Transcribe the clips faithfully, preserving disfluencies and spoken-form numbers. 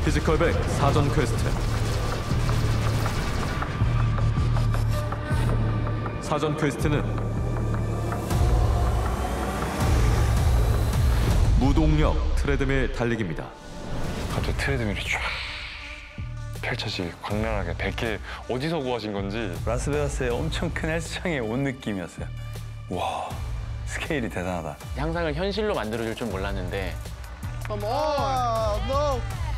피지컬 백 사전 퀘스트. 사전 퀘스트는 무동력 트레드밀 달리기입니다. 갑자기 트레드밀이 쫙 펼쳐지게 광란하게 백 개 어디서 구하신 건지. 라스베가스의 엄청 큰 헬스장에 온 느낌이었어요. 와, 스케일이 대단하다. 상상을 현실로 만들어줄 줄 몰랐는데. Come on! No!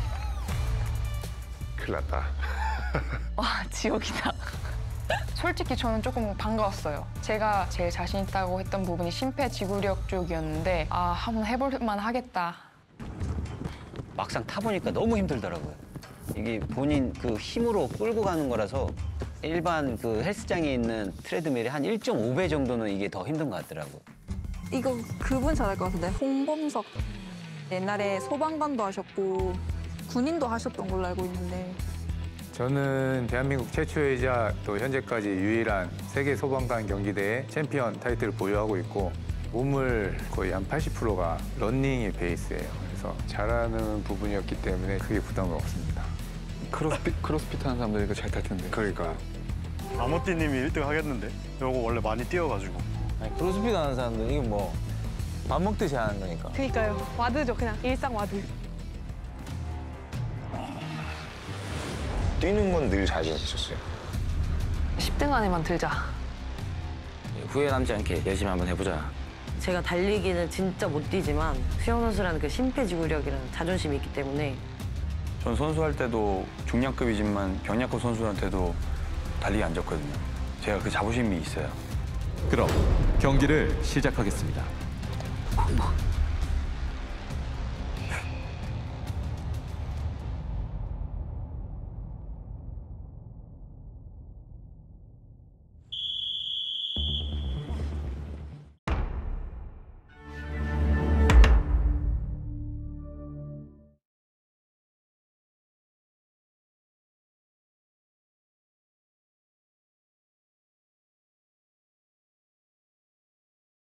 큰일 났다. 와, 지옥이다. 솔직히 저는 조금 반가웠어요. 제가 제일 자신 있다고 했던 부분이 심폐지구력 쪽이었는데 아, 한번 해볼 만 하겠다. 막상 타보니까 너무 힘들더라고요. 이게 본인 그 힘으로 끌고 가는 거라서 일반 그 헬스장에 있는 트레드밀의 한 일 점 오 배 정도는 이게 더 힘든 것 같더라고요. 이거 그분 잘할 것 같은데, 홍범석. 옛날에 소방관도 하셨고 군인도 하셨던 걸로 알고 있는데. 저는 대한민국 최초이자 또 현재까지 유일한 세계 소방관 경기대회 챔피언 타이틀을 보유하고 있고 몸을 거의 한 팔십 퍼센트가 러닝이 베이스예요. 그래서 잘하는 부분이었기 때문에 크게 부담은 없습니다. 크로스핏, 크로스핏 하는 사람들 이거 잘 탈 텐데. 그러니까. 아모띠님이 일 등 하겠는데? 이거 원래 많이 뛰어가지고. 아니, 크로스핏 하는 사람들은 이게 뭐 밥 먹듯이 하는 거니까. 그니까요. 와드죠, 그냥. 일상 와드. 뛰는 건 늘 자신 있었어요. 십 등 안에만 들자. 후회 남지 않게 열심히 한번 해보자. 제가 달리기는 진짜 못 뛰지만 수영 선수라는 그 심폐지구력이라는 자존심이 있기 때문에 전 선수할 때도 중량급이지만 병약급 선수한테도 달리기 안 졌거든요. 제가 그 자부심이 있어요. 그럼 경기를 시작하겠습니다.